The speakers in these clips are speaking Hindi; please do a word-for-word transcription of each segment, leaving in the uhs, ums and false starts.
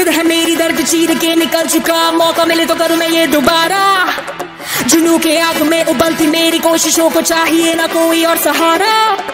जिद है मेरी दर्द चीर के निकल चुका, मौका मिले तो करूं मैं ये दोबारा। जुनू के आग में उबलती मेरी कोशिशों को चाहिए ना कोई और सहारा।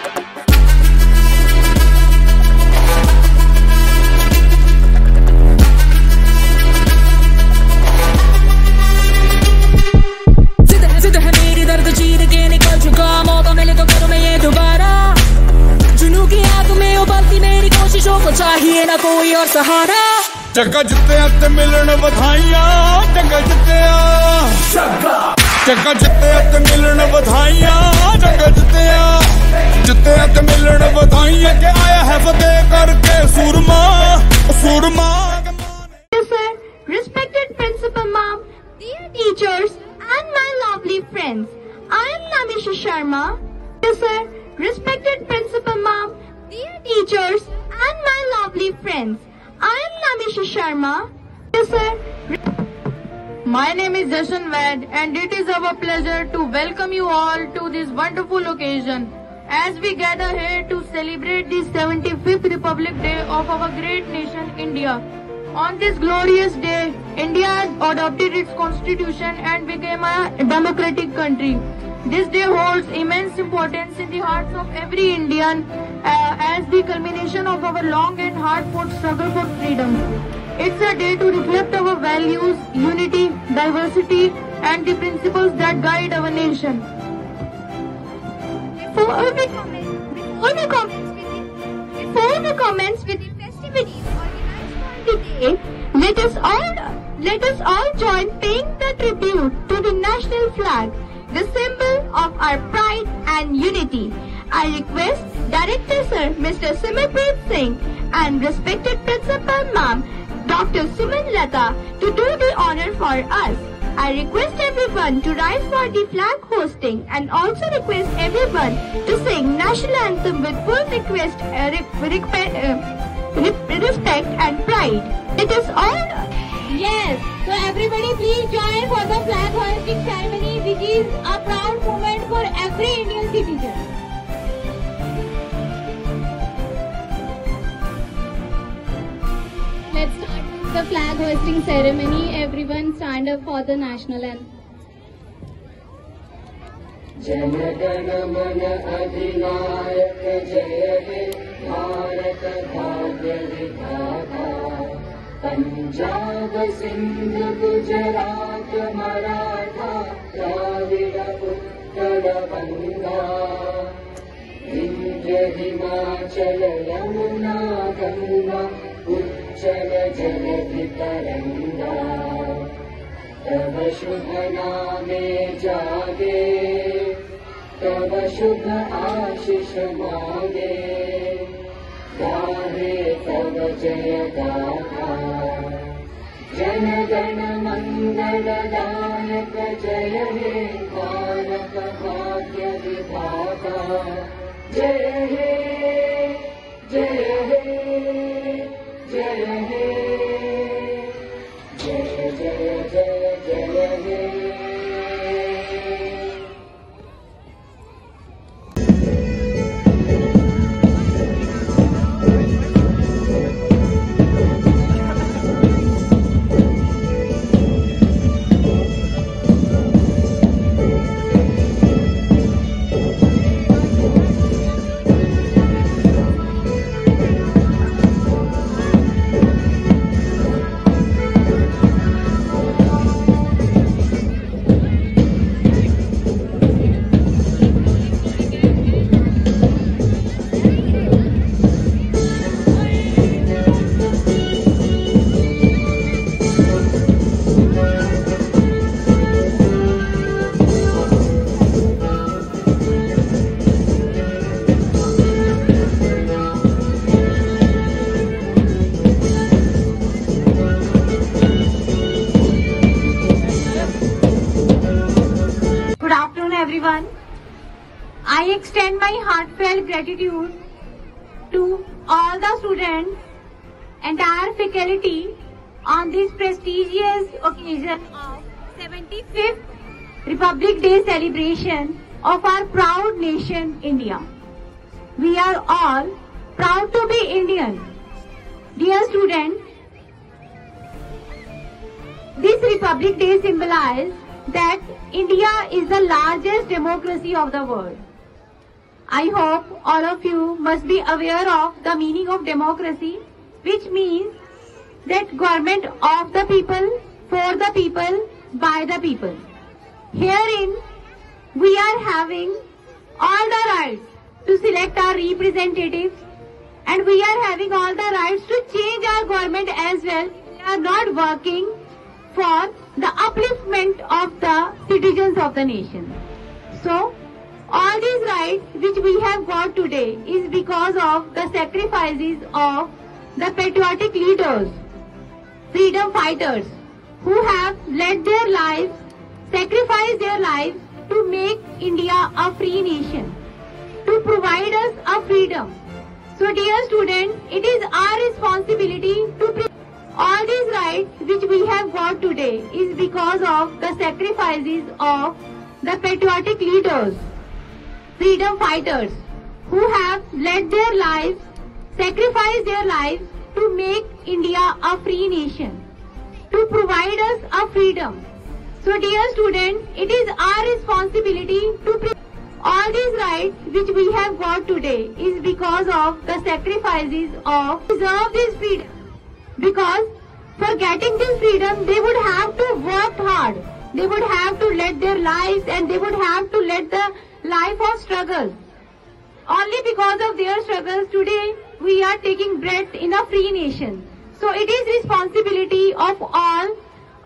जिद है मेरी दर्द चीर के निकल चुका, मौका मिले तो करूं मैं ये दोबारा। जुनू की आग में उबलती मेरी कोशिशों को चाहिए ना कोई और सहारा। जग्गा जित्तिया ते मिलन बधाइयां, जग्गा जित्तिया जग्गा जित्तिया ते मिलन बधाइयां, जग्गा जित्तिया जित्तिया ते मिलन बधाइयां के आया है फतेह करके सूरमा सूरमा। Sir, respected principal ma'am, dear teachers and my lovely friends, I am Namisha Sharma. Sir, respected principal ma'am, dear teachers and my lovely friends, I am Namisha Sharma. Sir, my name is Jashan Vaid and it is our pleasure to welcome you all to this wonderful occasion as we gather here to celebrate the seventy-fifth Republic Day of our great nation India. On this glorious day, India has adopted its constitution and became a democratic country. This day holds immense importance in the hearts of every Indian uh, as the culmination of our long and hard-fought struggle for freedom. It's a day to reflect our values, unity, diversity and the principles that guide our nation. Before we comment, before we commence with the, before we commence with the festivities organized for the day, let us all let us all join paying the tribute to the national flag, the symbol of our pride and unity. I request Director Sir Mister Simarpreet Singh and respected Principal Ma'am Doctor Suman Lata to do the honor for us. I request everyone to rise for the flag hosting and also request everyone to sing national anthem with full request, uh, re uh, respect and pride. It is all. Yes, so everybody please join for the flag hoisting ceremony, which is a proud moment for every Indian citizen. Let's start with the flag hoisting ceremony. Everyone stand up for the national anthem. Jana Gana Mana Adhinayak Jaya He Bharat Bhagya Vidhata Punjab Sindh Gujarat Maratha Dravida Uttara Banga Vindhya Himachal Yamuna Ganga Uchchal Jaladhi Taranga तब शुभ नामे जागे तब शुभ आशीष मांगे गाहे तब जय गाथा जन गण मंगल दायक जय हे भारत भाग्य विधाता जय हे जय हे जय हे जय जय जय जय हे। Everyone, I extend my heartfelt gratitude to all the students, entire faculty on this prestigious occasion of seventy-fifth Republic Day celebration of our proud nation India. We are all proud to be Indian. Dear students, this Republic Day symbolizes that India is the largest democracy of the world. I hope all of you must be aware of the meaning of democracy, which means that government of the people, for the people, by the people. Herein, we are having all the rights to select our representatives, and we are having all the rights to change our government as well. We are not working for the upliftment of the citizens of the nation. So, all these rights which we have got today is because of the sacrifices of the patriotic leaders, freedom fighters, who have led their lives, sacrificed their lives to make India a free nation, to provide us a freedom. So dear students, it is our responsibility to protect all these rights which we have got today is because of the sacrifices of the patriotic leaders, freedom fighters, who have led their lives, sacrificed their lives to make India a free nation, to provide us a freedom. So dear students, it is our responsibility to protect all these rights which we have got today is because of the sacrifices of preserve this freedom. Because for getting this freedom, they would have to work hard. They would have to let their lives and they would have to let the life of struggle. Only because of their struggles today, we are taking breath in a free nation. So it is responsibility of all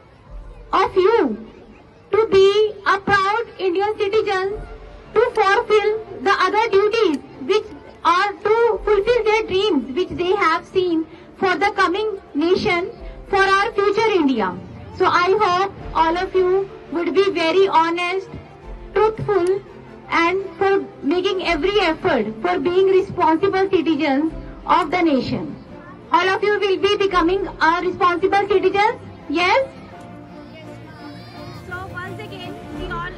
of you to be a proud Indian citizen, to fulfill the other duties which are to fulfill their dreams which they have seen for the coming nation, for our future India. So I hope all of you would be very honest, truthful, and for making every effort for being responsible citizens of the nation. All of you will be becoming a responsible citizens? Yes? So once again, we all.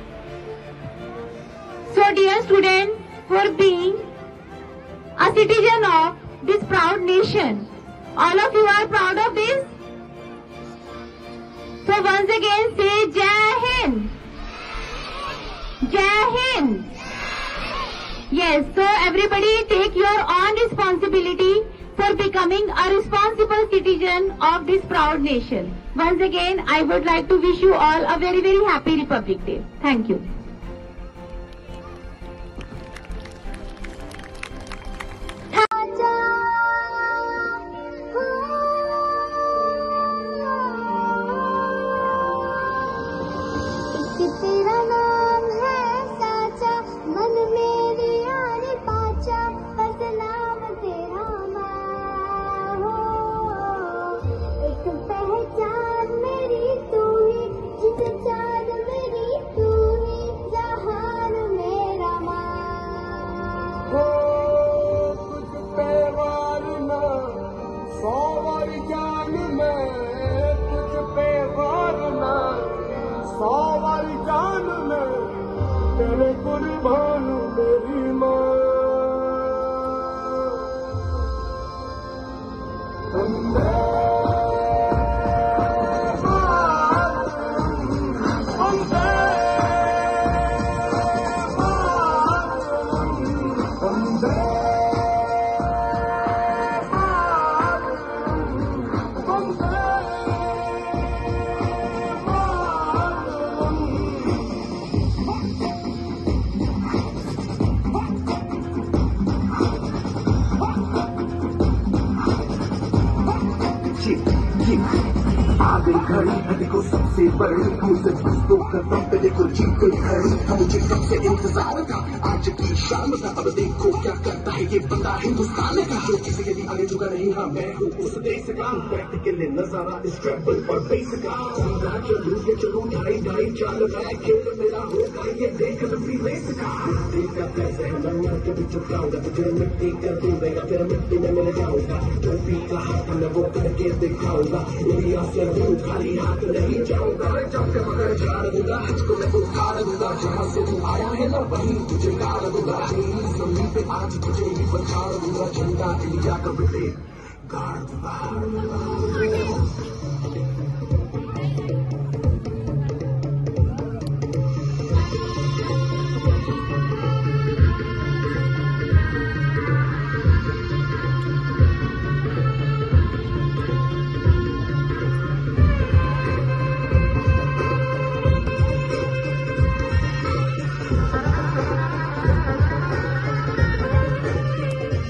So dear students, for being a citizen of this proud nation, all of you are proud of this? So once again say Jai Hind. Jai Hind. Yes, so everybody take your own responsibility for becoming a responsible citizen of this proud nation. Once again, I would like to wish you all a very very happy Republic Day. Thank you. देखो सबसे बड़ी मुझसे दो कदम पे देखो जीत गई खड़ी मुझे कब से इंतजार था आज की शाम का अब देखो क्या करता है ये बंदा हिंदुस्तान का जो किसी के लिए झुका नहीं हाँ मैं हूँ उस देश का प्रैक्टिकली नजारा इस ट्रैवल और बेस का चलू के चलू ढाई ढाई चाल रहा खेल मेरा होगा ये देख लंबी रेस का देश का पैसे है मैं के भी चुकाऊंगा तुझे मिट्टी कर दूंगा फिर मिट्टी में मिल जाऊंगा जो भी कहा था मैं वो करके दिखाऊंगा इंडिया से हूँ खाली हाथ नहीं जाऊंगा जब से मगर झाड़ दूंगा इसको मैं उतार दूंगा जहाँ से तू आया है ना वहीं तुझे गाड़ दूंगा जमीन पे आज तुझे ही पछाड़ दूंगा झंडा इंडिया का बेटे गाड़ दूंगा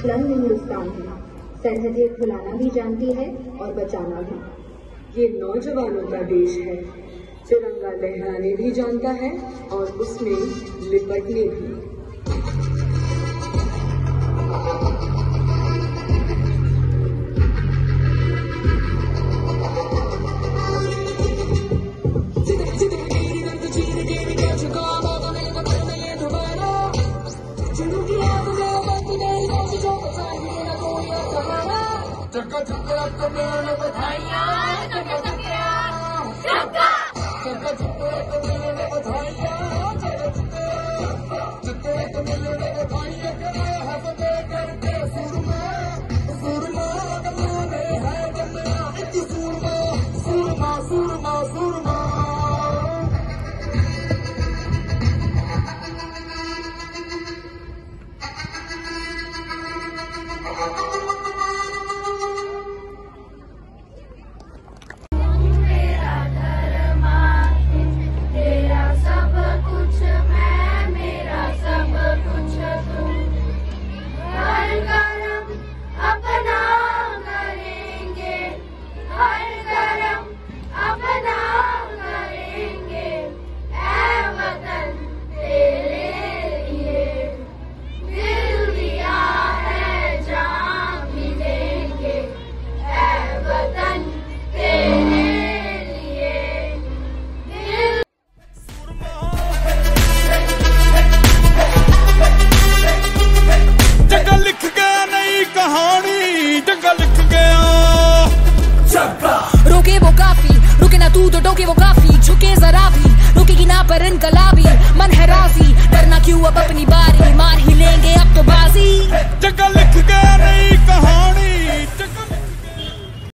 बुलंद हिंदुस्तान है, सरहदें खुलाना भी जानती है और बचाना भी। ये नौजवानों का देश है, तिरंगा लहराने भी जानता है और उसमें लिपटने भी। चक्का चक्का मिलन बधाइयाँ, चक्का चक्का चक्का चक्का